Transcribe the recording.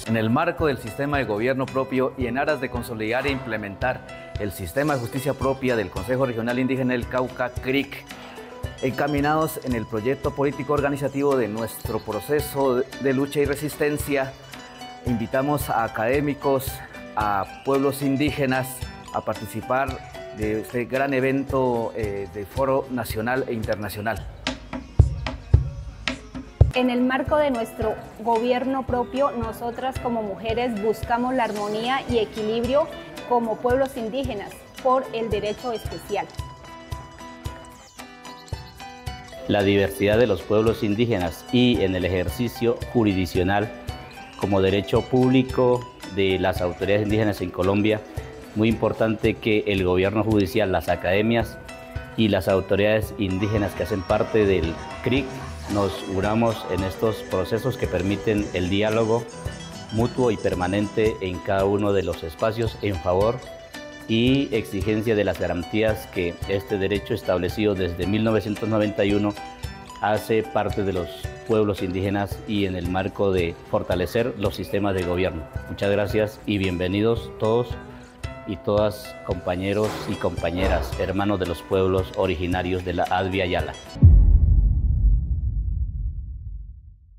En el marco del sistema de gobierno propio y en aras de consolidar e implementar el sistema de justicia propia del Consejo Regional Indígena del Cauca, CRIC, encaminados en el proyecto político organizativo de nuestro proceso de lucha y resistencia, invitamos a académicos, a pueblos indígenas a participar de este gran evento de foro nacional e internacional. En el marco de nuestro gobierno propio, nosotras como mujeres buscamos la armonía y equilibrio como pueblos indígenas por el derecho especial. La diversidad de los pueblos indígenas y en el ejercicio jurisdiccional como derecho público de las autoridades indígenas en Colombia. Muy importante que el gobierno judicial, las academias y las autoridades indígenas que hacen parte del CRIC nos unamos en estos procesos que permiten el diálogo mutuo y permanente en cada uno de los espacios en favor y exigencia de las garantías que este derecho establecido desde 1991 hace parte de los pueblos indígenas y en el marco de fortalecer los sistemas de gobierno. Muchas gracias y bienvenidos todos y todas, compañeros y compañeras, hermanos de los pueblos originarios de la Advia Yala.